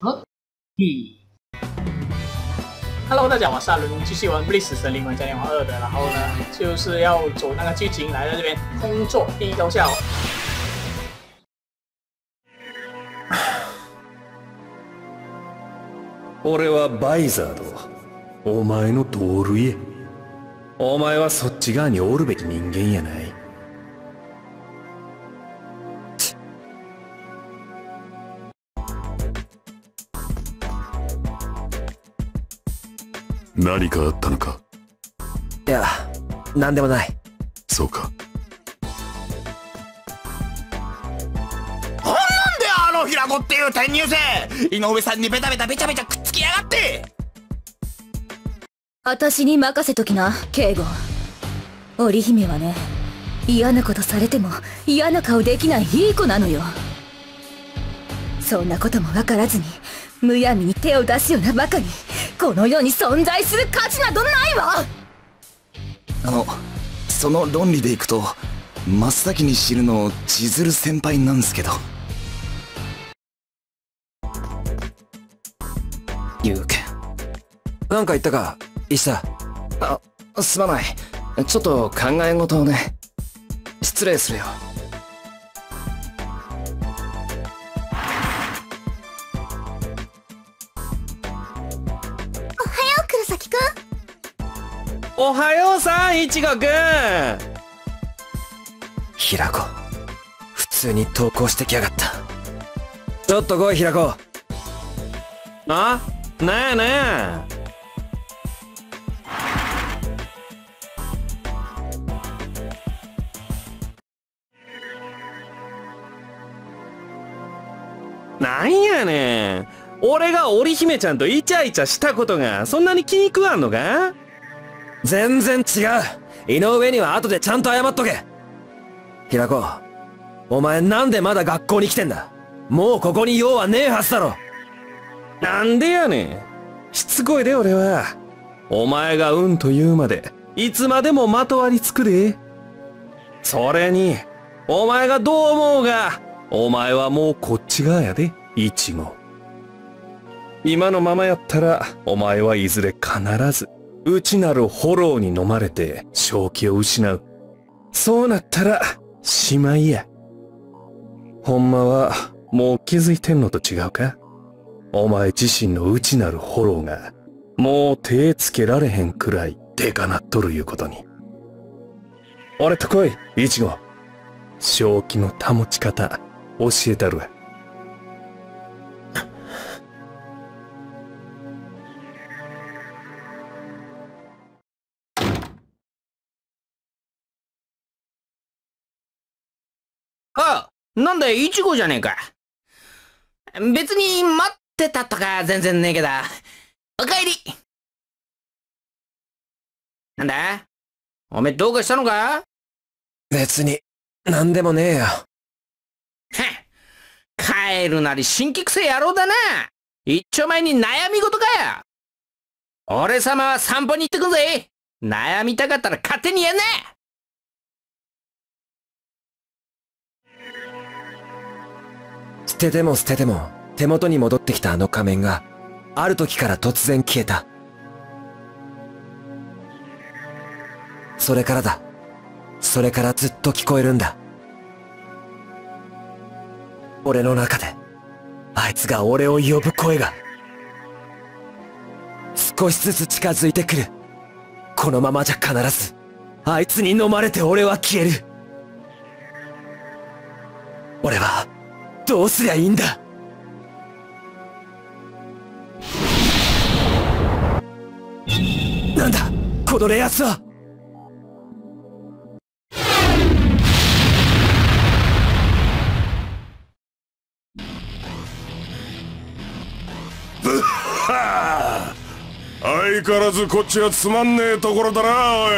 Hello， 大家好，我是阿伦，继续玩《历史神灵玩嘉年华2》的，然后呢，就是要走那个剧情来到这边空作第一高校。 俺はバイザード、お前の同類へ。お前はそっち側におるべき人間やない。何かあったのか？ いや、なんでもない。 そうか。 ほんなんであの平子っていう転入生、井上さんにベタベタべちゃべちゃくっつきやがって。 私に任せときな、圭吾。織姫はね、嫌なことされても嫌な顔できないいい子なのよ。そんなことも分からずにむやみに手を出すようなバカにこの世に存在する価値などないわ。 その論理でいくと真っ先に知るの千鶴先輩なんすけど。 ゆうけ、なんか言ったか石田。 すまない、ちょっと考え事をね。失礼するよ。 黒崎くん。 おはようさん、いちごくん。 平子、普通に投稿してきやがった。ちょっと来い平子。 あ、なんやなんや。なんやねん。俺が織姫ちゃんとイチャイチャしたことがそんなに気に食わんのか？ 全然違う。井上には後でちゃんと謝っとけ。平子、お前なんでまだ学校に来てんだ？もうここに用はねえはずだろ。 なんでやねん。しつこいで俺は。お前がうんと言うまでいつまでもまとわりつくで。それにお前がどう思うがお前はもうこっち側やで、イチゴ。今のままやったらお前はいずれ必ず内なるフォローに飲まれて正気を失う。そうなったらしまいや。ほんまはもう気づいてんのと違うか？お前自身の内なるフォローがもう手つけられへんくらいでかなっとるいうことに。俺と来い、イチゴ。正気の保ち方教えたるわ。 あ、なんだいちごじゃねえか。別に待ってたとか全然ねえけど。おかえり。なんだおめえどうかしたのか？ 別になんでもねえよ。 帰るなり新規癖野郎だな。一丁前に悩み事かよ。俺様は散歩に行ってくんぜ。悩みたかったら勝手にやんな。 捨てても捨てても手元に戻ってきたあの仮面がある時から突然消えた。それからだ。それからずっと聞こえるんだ。俺の中であいつが俺を呼ぶ声が少しずつ近づいてくる。このままじゃ必ずあいつに飲まれて俺は消える。俺はどうすりゃいいんだ。なんだこのレアスは。 相変わらずこっちはつまんねえところだな、おい。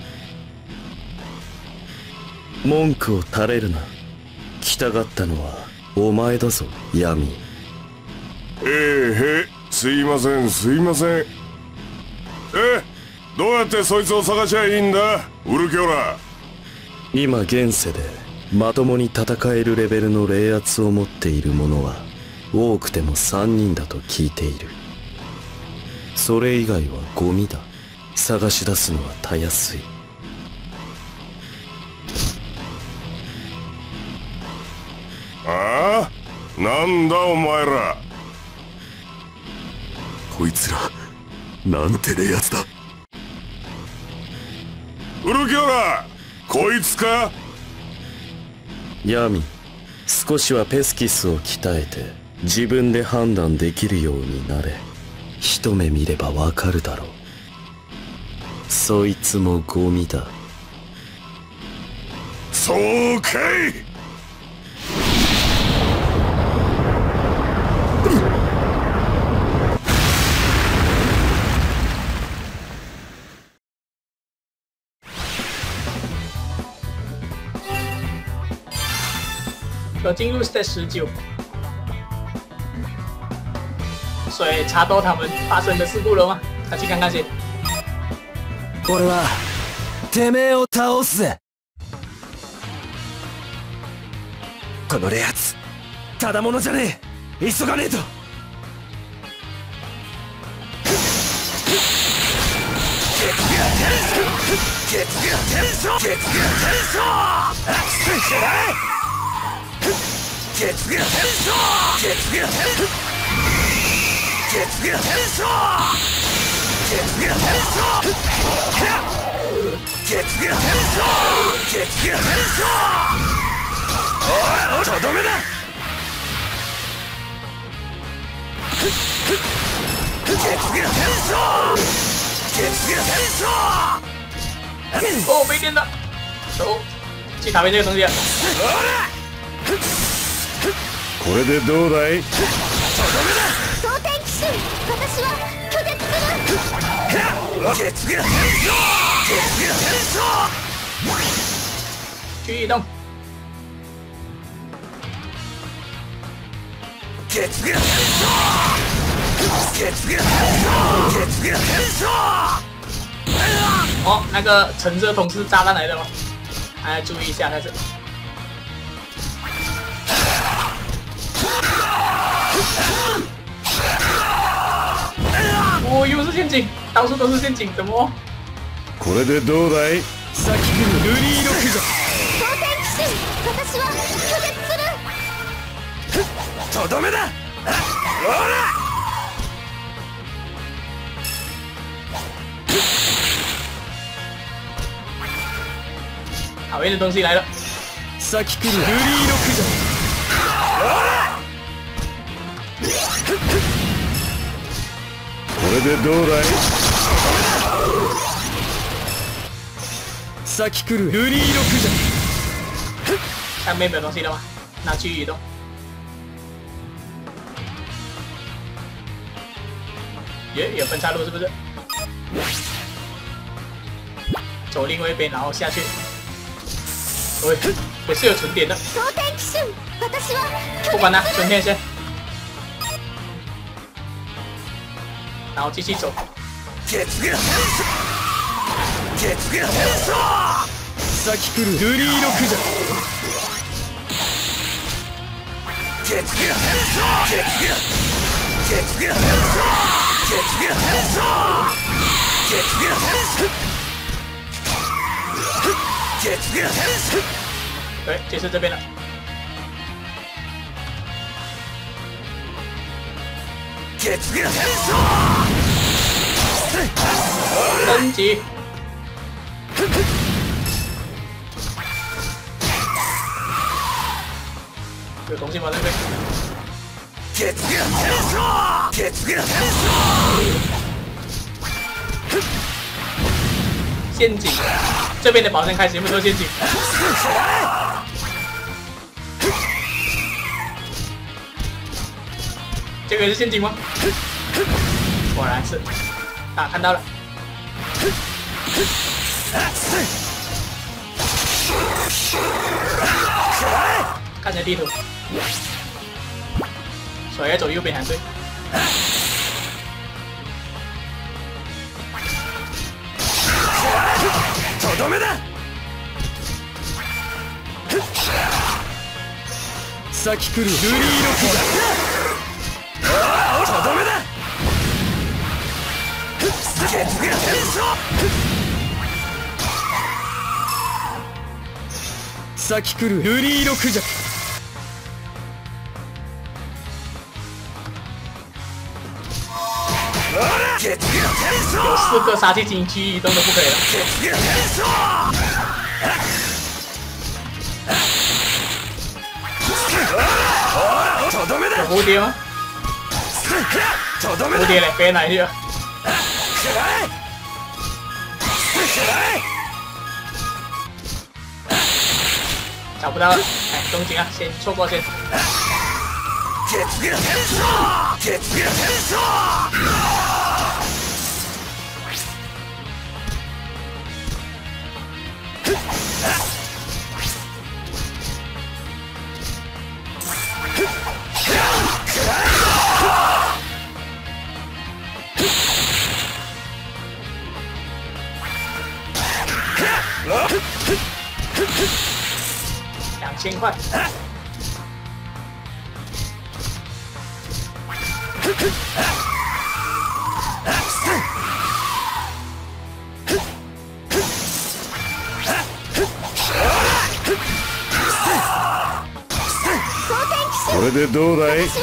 文句を垂れるな。来たがったのはお前だぞ、闇。 すいませんすいません。どうやってそいつを探しゃいいんだ、ウルキョラ。 今現世でまともに戦えるレベルの霊圧を持っている者は多くても3人だと聞いている。それ以外はゴミだ。探し出すのはたやすい。 ああ、なんだお前ら。 こいつらなんてねやつだ。 ウルキョラ、こいつか。 ヤミ、少しはペスキスを鍛えて自分で判断できるようになれ。一目見ればわかるだろう。そいつもゴミだ。 そうかい。 有进入 Stage 19，所以查到他们发生的事故了吗？他去看看先。 俺はてめえを倒すぜ。このレアツただものじゃねえ。急がねえと。とどめだ。 哦，没电了，走，去卡边这个东西。 これでどうだい。 蒼天騎士、私は拒絶する。 去移动。哦，那个橙色桶是炸弹来的吗？大家注意一下，开始。哦，又是陷阱，到处都是陷阱，怎么？ これでどうだい。 先来るルリーロック蒼天騎士、私は拒絶する。 とどめだ。 讨厌的东西来了。 先来るルリーロックこれでどうだい。 先来るルリーロックじゃ。 上面没有东西了吗？拿去移动。耶，有分岔路是不是？走另外一边，然后下去。喂，也是有存点的。 蒼天騎士、私は不管它，存点先。然后继续走。 先来るルリーロックじゃ。 对，就是这边了。升级。有东西吗？那边。陷阱，这边的宝箱开始有没有陷阱？这个是陷阱吗？果然是，啊，看到了。看着地图，所以要走右边才对。 とどめだ。先来るルリーロックだ。 先来るルリーロクジャ。 有4个杀气精区移动都不可以了。有蝴蝶吗？蝴蝶嘞，飞哪里去了？找不到了，哎，东京啊，先错过先。2000块。 これでどうだい？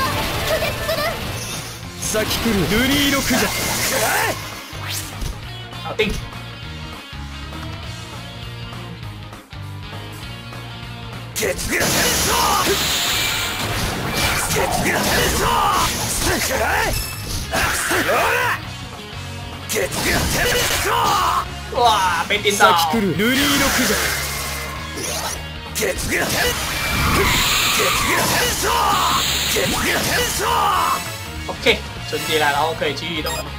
先来るルリーロクジャ。 搞定。哇，被电到！ 先来るルリーロクジャ。 OK， 纯洁了，然后可以去移动了。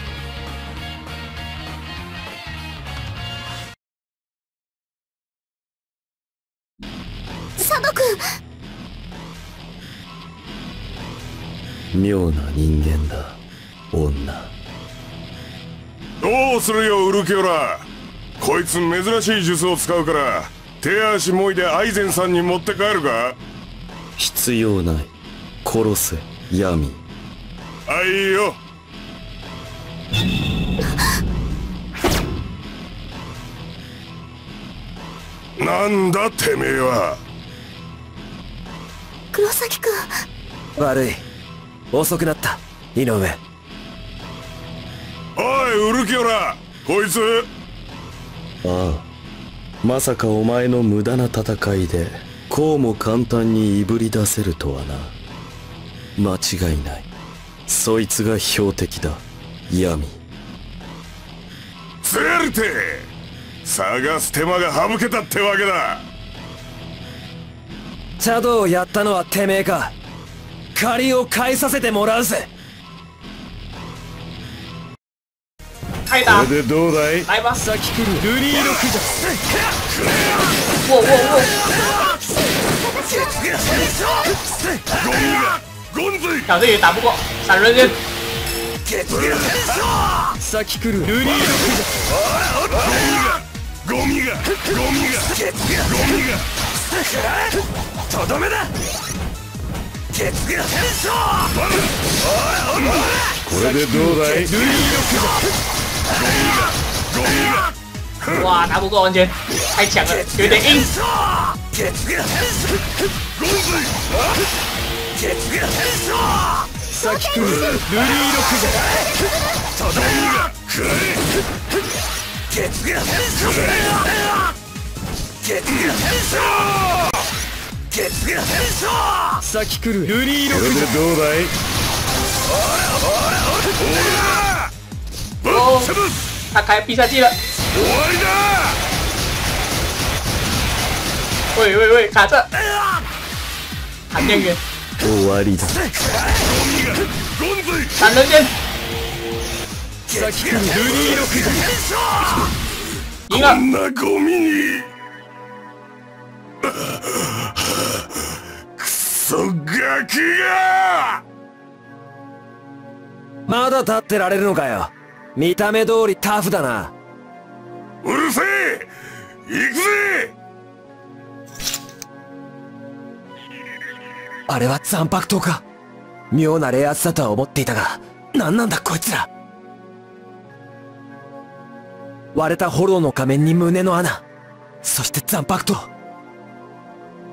佐渡君。 妙な人間だ、女。 どうするよウルキオラ。こいつ珍しい術を使うから手足もいでアイゼンさんに持って帰るか？ 必要ない。殺せ、ヤミ。 あ、いいよ。なんだてめえは。 黒崎君。 悪い、遅くなった、井上。 おいウルキオラ、こいつ。 ああ、まさかお前の無駄な戦いでこうも簡単にいぶり出せるとはな。間違いない、そいつが標的だ、ヤミ。 ツエルテ、探す手間が省けたってわけだ。 チャドをやったのはてめえか。借りを返させてもらうぜ。 开打！ これでどうだい？ 来吧！ 先来るルリーロクジャ。 哇哇哇！小队也打不过，闪人间。 先来るルリーロクジャ。 ゴミがとどめだ。 これでどうだい？ ルリーロクジャ。 哇，打不过完全，太强了，有点硬。 先来るルリーロクジャ。先来るルリーロクジャ。 どうだい？ 哦，他开必杀技了。 終わりだ！ 喂喂喂，卡着，喊电源， 終わりだ。 闪人间， 先来るルリーロクジャ。 赢了。 こんなゴミに。クソガキが！ まだ立ってられるのかよ。見た目通りタフだな。 うるせえ！行くぜ！ あれは残白刀か。妙な冷圧だとは思っていたが、何なんだこいつら。割れたホローの仮面に胸の穴、そして残白刀。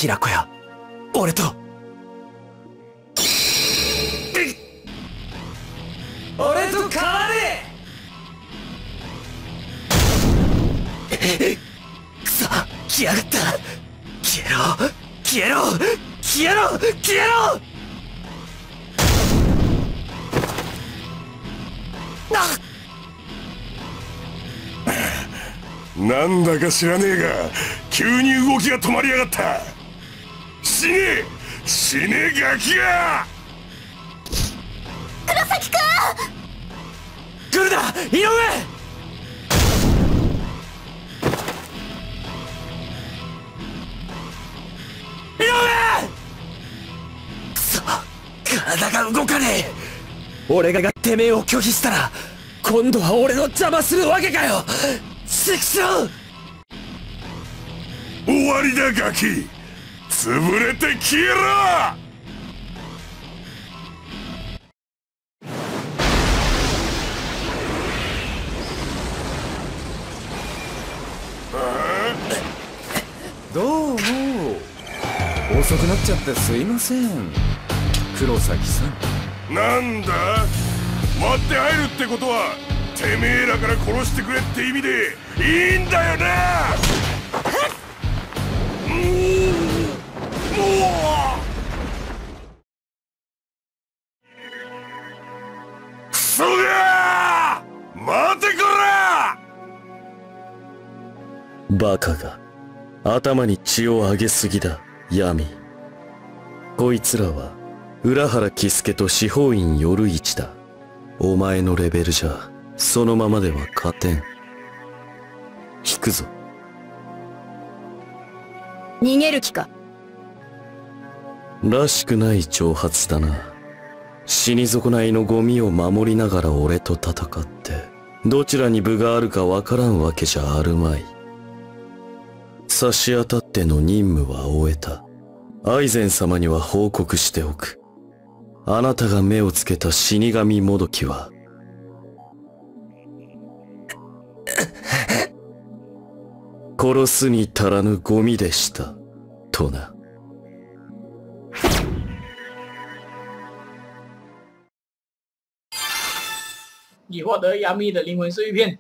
平子や俺と俺と変われ。くそ、来やがった。消えろ消えろ消えろ消えろ。 なんだか知らねえが急に動きが止まりやがった。死ね死ねガキが。 黒崎くん、 来るな井上。井上。くそ、体が動かねえ。俺がてめえを拒否したら今度は俺の邪魔するわけかよ。チクショー。 終わりだガキ、潰れて消えろ。 どうも遅くなっちゃってすいません黒崎さん。 なんだ割って入るってことはてめえらから殺してくれって意味でいいんだよな。クソがー、待てこら。 バカが頭に血を上げすぎだ闇。こいつらは浦原喜助と四方院夜市だ。お前のレベルじゃそのままでは勝てん。引くぞ。 逃げる気か。 らしくない挑発だな。死に損ないのゴミを守りながら俺と戦ってどちらに分があるかわからんわけじゃあるまい。差し当たっての任務は終えた。愛禅様には報告しておく。あなたが目をつけた死神もどきは殺すに足らぬゴミでしたとな。 你获得亚密的灵魂碎片。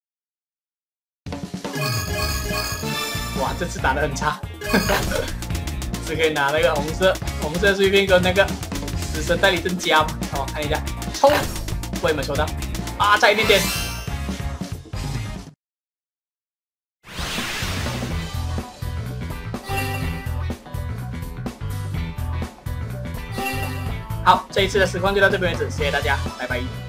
哇，这次打得很差，只可以拿那个红色碎片跟那个死神代理增加嘛。好，看一下，冲！为你们收到啊，差一点点。好，这一次的实况就到这边为止，谢谢大家，拜拜。